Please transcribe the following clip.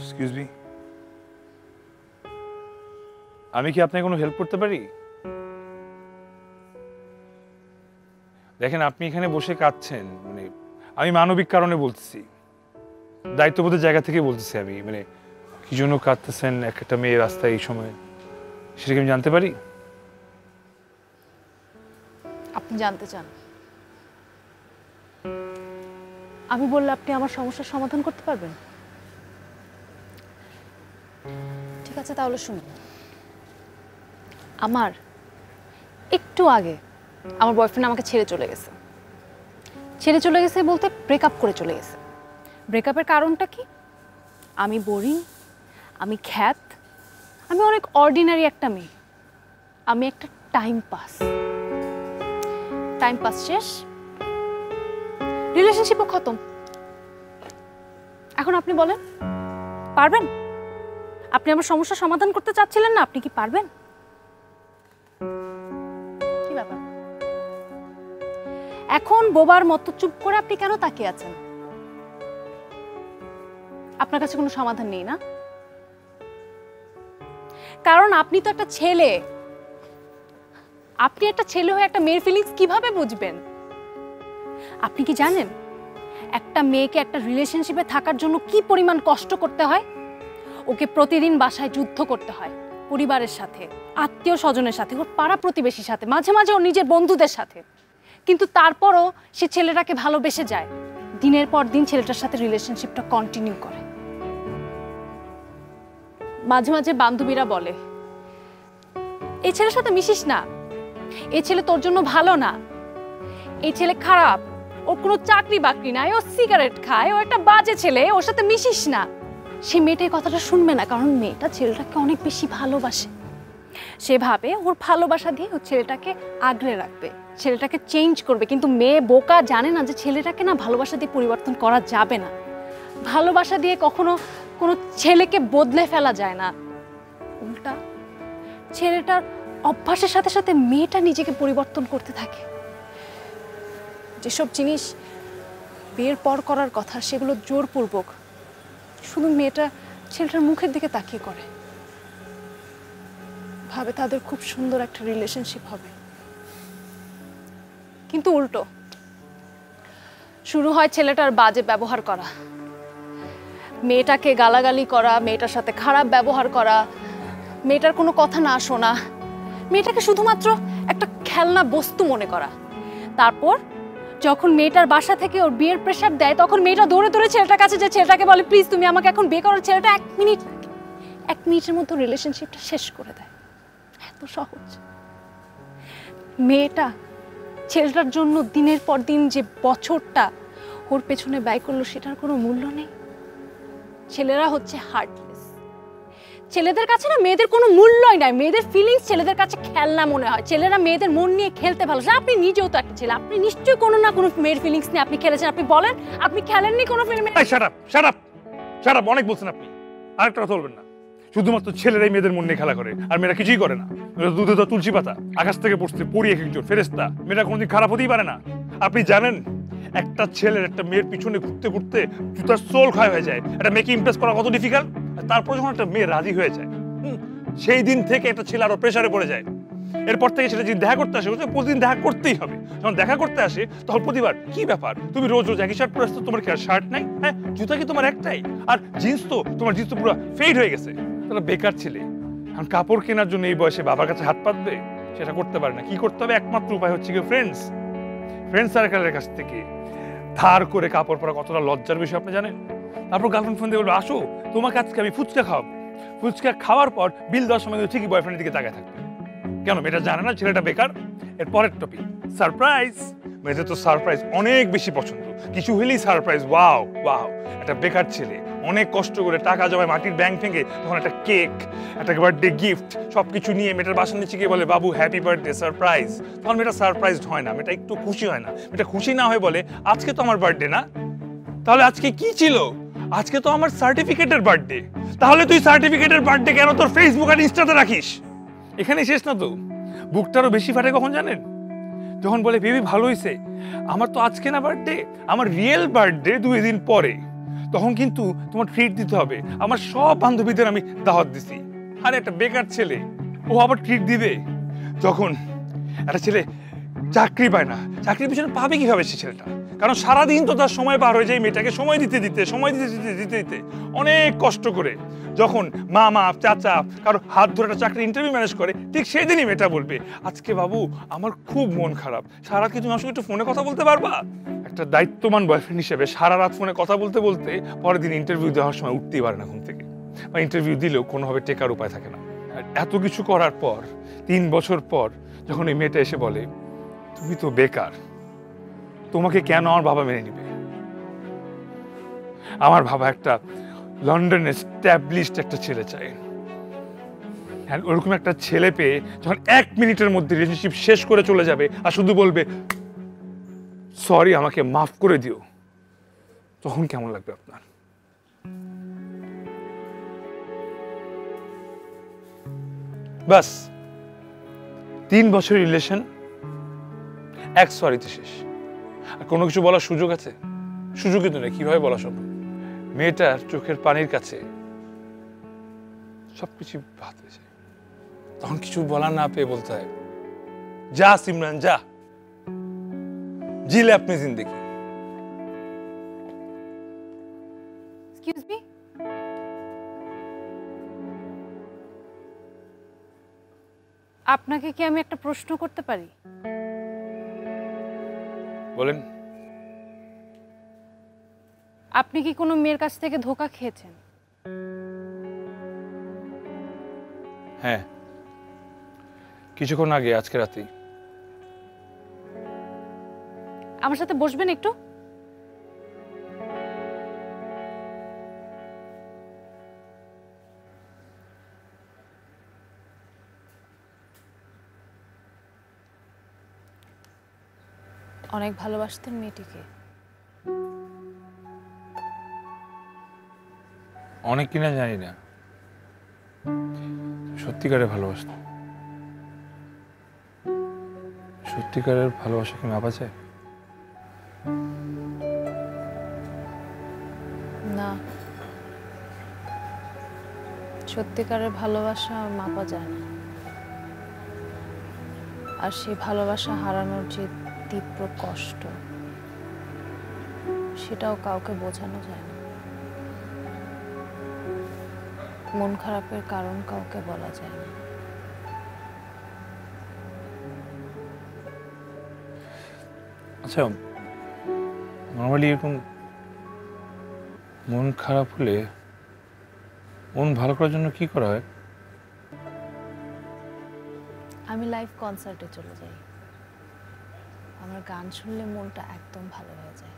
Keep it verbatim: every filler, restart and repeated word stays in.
Excuse me, আমি কি আপনাকে কোনো হেল্প করতে পারি? দেখেন, আপনি এখানে বসে কাঁদছেন, মানে আমি মানবিক কারণে বলতেছি, দায়িত্ববোধের জায়গা থেকে বলতেছি। আমি মানে কি জন্য কাঁদতেছেন একটা মেয়ে রাস্তায় এই সময়, সেটা কি আমি জানতে পারি? আপনি জানতে চান? আমি বললে আপনি আমার সমস্যার সমাধান করতে পারবেন? ঠিক আছে, তাহলে শুনুন। আমার একটু আগে আমার বয়ফ্রেন্ড আমাকে ছেড়ে চলে গেছে। ছেড়ে চলে গেছে বলতে ব্রেকআপ করে চলে গেছে। ব্রেকআপের কারণটা কি? আমি বোরিং, আমি খ্যাত, আমি অনেক অর্ডিনারি একটা মেয়ে, আমি একটা টাইম পাস। টাইম পাস শেষ, রিলেশনশিপও খতম। এখন আপনি বলেন, পারবেন? আপনি আমার সমস্যার সমাধান করতে চাচ্ছিলেন না, আপনি কি পারবেন? কি ব্যাপার? এখন বোবার মতো চুপ করে আপনি কেন তাকিয়ে আছেন? আপনার কাছে কোনো সমাধান নেই না? কারণ আপনি তো একটা ছেলে। আপনি একটা ছেলে হয়ে একটা মেয়ের ফিলিংস কিভাবে বুঝবেন? আপনি কি জানেন একটা মেয়েকে একটা রিলেশনশিপে থাকার জন্য কি পরিমাণ কষ্ট করতে হয়? ওকে প্রতিদিন বাসায় যুদ্ধ করতে হয়, পরিবারের সাথে, আত্মীয় স্বজনের সাথে, ওর পাড়া প্রতিবেশীর সাথে, মাঝে মাঝে ওর নিজের বন্ধুদের সাথে। কিন্তু তারপরও সে ছেলেটাকে ভালোবেসে যায়, দিনের পর দিন ছেলেটার সাথে রিলেশনশিপটা কন্টিনিউ করে। মাঝে মাঝে বান্ধবীরা বলে, এই ছেলের সাথে মিশিস না, এই ছেলে তোর জন্য ভালো না, এই ছেলে খারাপ, ওর কোনো চাকরি বাকরি নাই, ও সিগারেট খায়, ও একটা বাজে ছেলে, ওর সাথে মিশিস না। সে মেয়েটা কথাটা শুনবে না, কারণ মেয়েটা ছেলেটাকে অনেক বেশি ভালোবাসে। সে ভাবে ওর ভালোবাসা দিয়ে ও ছেলেটাকে আগলে রাখবে, ছেলেটাকে চেঞ্জ করবে। কিন্তু মেয়ে বোকা, জানে না যে ছেলেটাকে না ভালোবাসা দিয়ে পরিবর্তন করা যাবে না। ভালোবাসা দিয়ে কখনো কোনো ছেলেকে বদলে ফেলা যায় না। উল্টা ছেলেটার অভ্যাসের সাথে সাথে মেয়েটা নিজেকে পরিবর্তন করতে থাকে। যেসব জিনিস বিয়ের পর করার কথা, সেগুলো জোরপূর্বক শুধু মেয়েটা ছেলেটার মুখের দিকে তাকিয়ে করে, ভাবে তাদের খুব সুন্দর একটা রিলেশনশিপ হবে। কিন্তু উল্টো শুরু হয় ছেলেটার বাজে ব্যবহার করা, মেয়েটাকে গালাগালি করা, মেয়েটার সাথে খারাপ ব্যবহার করা, মেয়েটার কোনো কথা না শোনা, মেয়েটাকে শুধুমাত্র একটা খেলনা বস্তু মনে করা। তারপর যখন মেয়েটার বাসা থেকে ওর বিয়ের প্রেশার দেয়, তখন মেয়েটা দৌড়ে দৌড়ে ছেলেটার কাছে যে ছেলেটাকে বলে, প্লিজ তুমি আমাকে এখন বিয়ে করো। ছেলেটা এক মিনিট এক মিনিটের মধ্যে রিলেশনশিপটা শেষ করে দেয়। এত সহজ। মেয়েটা ছেলেটার জন্য দিনের পর দিন যে বছরটা ওর পেছনে ব্যয় করলো, সেটার কোনো মূল্য নেই। ছেলেরা হচ্ছে হার্টলেস। ছেলেদের কাছে না মেয়েদের কোনো মূল্যই নাই। মেয়েদের ফিলিংস ছেলেদের কাছে খেলনা মনে হয়। ছেলেরা মেয়েদের মন নিয়ে খেলতে ভালোবাসে। আপনি নিজেও তো একটা ছেলে, আপনি নিশ্চয়ই কোনো না কোনো মেয়ের ফিলিংস নিয়ে আপনি খেলেছেন। আপনি বলেন, আপনি খেলেননি কোনো ফিল্মে? Shut up, shut up, shut up, অনেক বলছেন আপনি। আরেকটা কথা বলবেন না। শুধুমাত্র ছেলেরাই মেয়েদের মন নিয়ে খেলা করে, আর মেয়েরা কিছুই করে না। দুধে তো তুলসী পাতা, আকাশ থেকে পড়ছে পড়ি এক একজন ফেরেস্তা। মেয়েরা কোনোদিন খারাপ হতেই পারে না। আপনি জানেন একটা ছেলের একটা মেয়ের পিছনে ঘুরতে ঘুরতে জুতার সোল ক্ষয় হয়ে যায়। একটা মেয়েকে ইমপ্রেস করা কত ডিফিকাল্ট। তারপর যখন একটা মেয়ে রাজি হয়ে যায়, সেই দিন থেকে একটা ছেলে আরো প্রেসারে পড়ে যায়। এরপর থেকে সেটা যদি দেখা করতে আসে, প্রতিদিন দেখা করতেই হবে। যখন দেখা করতে আসে তখন প্রতিবার, কি ব্যাপার তুমি রোজ রোজ একই শার্ট পরে আসছো, তোমার কি আর শার্ট নাই? হ্যাঁ, জুতা কি তোমার একটাই? আর জিন্স তো তোমার জিন্স তো পুরো ফেড হয়ে গেছে। তাহলে বেকার ছেলে এখন কাপড় কেনার জন্য এই বয়সে বাবার কাছে হাত পাতবে? সেটা করতে পারে না। কি করতে হবে? একমাত্র উপায় হচ্ছে কি, ফ্রেন্ডস ফ্রেন্ড সার্কেলের কাছ থেকে ধার করে কাপড় পরা কতটা লজ্জার বিষয় আপনি জানেন? তারপর গার্লফ্রেন্ড ফোন দিয়ে বলবে, আসো তোমাকে আজকে আমি ফুচকা খাওয়াবো। ফুচকা খাওয়ার পর বিল দেওয়ার সময় ঠিকই বয়ফ্রেন্ডের দিকে তাকায় থাকবে। কেন? মেয়েটা জানে না ছেলেটা বেকার। এর পরের টপিক, সারপ্রাইজ। মেয়েদের তো সারপ্রাইজ অনেক বেশি পছন্দ। কিছু হলেই সারপ্রাইজ। Wow wow. একটা বেকার ছেলে অনেক কষ্ট করে টাকা জমায় মাটির ব্যাংক ভেঙে তখন একটা কেক, একটা বার্থডে গিফট সবকিছু নিয়ে মেয়েটার বাসার নিচে গিয়ে বলে, বাবু হ্যাপি বার্থডে, সারপ্রাইজ। তখন মেয়েটা সারপ্রাইজড হয় না, মেয়েটা একটু খুশি হয় না। মেয়েটা খুশি না হয়ে বলে, আজকে তো আমার বার্থডে না। তাহলে আজকে কি ছিল? আজকে তো আমার সার্টিফিকেটের বার্থডে। তাহলে তুই সার্টিফিকেটের বার্থডে কেন তোর ফেসবুক আর ইনস্টাতে রাখিস? এখানে শেষ না তো, বুকটারও বেশি ফাটে কখন জানেন? যখন বলে, বেবি ভালো হইছে, আমার তো আজকে না বার্থডে, আমার রিয়েল বার্থডে দুই দিন পরে। তখন কিন্তু তোমার ট্রিট দিতে হবে। আমার সব বান্ধবীদের আমি দাওয়াত দিছি, আর একটা বেকার ছেলে ও আবার ট্রিট দিবে? যখন একটা ছেলে চাকরি পায় না, চাকরির পিছনে পাবে কিভাবে সে ছেলেটা? কারণ সারাদিন তো তার সময় পার হয়ে যায় মেয়েটাকে সময় দিতে দিতে সময় দিতে দিতে দিতে দিতে অনেক কষ্ট করে। যখন মামা চাচা কারো হাত ধরে একটা চাকরি ইন্টারভিউ ম্যানেজ করে, ঠিক সেই দিনই মেয়েটা বলবে, আজকে বাবু আমার খুব মন খারাপ, সারা কি তুমি আমার সঙ্গে একটু ফোনে কথা বলতে পারবা? একটা দায়িত্ববান বয়ফ্রেন্ড হিসেবে সারা রাত ফোনে কথা বলতে বলতে পরের দিন ইন্টারভিউ দেওয়ার সময় উঠতেই পারে না ঘুম থেকে, বা ইন্টারভিউ দিলেও কোনোভাবে টেকার উপায় থাকে না। আর এত কিছু করার পর তিন বছর পর যখন এই মেয়েটা এসে বলে, তুমি তো বেকার, তোমাকে কেন আমার বাবা মেনে নিবে? আমার বাবা একটা লন্ডনে এস্টাবলিশড একটা ছেলে চাই। ওরকম একটা ছেলে পেয়ে যখন এক মিনিটের মধ্যে রিলেশনশিপ শেষ করে চলে যাবে আর শুধু বলবে সরি আমাকে মাফ করে দিও, তখন কেমন লাগবে আপনার? বাস তিন বছর রিলেশন এক সরিতে শেষ। আর কোনো কিছু বলার সুযোগ আছে? সুযোগই তো নেই। কিভাবে বলা সম্ভব? মেয়েটার চোখের পানির কাছে সবকিছু বাদ হয়ে যায়। তখন কিছু বলার না পেয়ে বলতে হয়, যা সিমরান যা, জিলে আপনি জিন্দেগি। এক্সকিউজ মি, আপনাকে কি আমি একটা প্রশ্ন করতে পারি? বলেন। আপনি কি কোনো মেয়ের কাছ থেকে ধোঁকা খেয়েছেন? হ্যাঁ, কিছুক্ষণ আগে, আজকে রাতেই। আমার সাথে বসবেন একটু? অনেক ভালোবাসতেন মেয়েটিকে? অনেক কিনা জানি না, সত্যিকারের ভালোবাসতাম। সত্যিকারের ভালোবাসা কি মাপা যায়? না, সত্যিকারের ভালোবাসা মাপা যায় না। আর সেই ভালোবাসা হারানোর যে তীব্র কষ্ট, সেটাও কাউকে বোঝানো যায় না। মন খারাপের কারণ কাউকে বলা যায় না। আচ্ছা, নর্মালি এরকম মন খারাপ হলে মন ভালো করার জন্য কি করা হয়? আমি লাইভ কনসার্টে চলে যাই। আমার গান শুনলে মনটা একদম ভালো হয়ে যায়।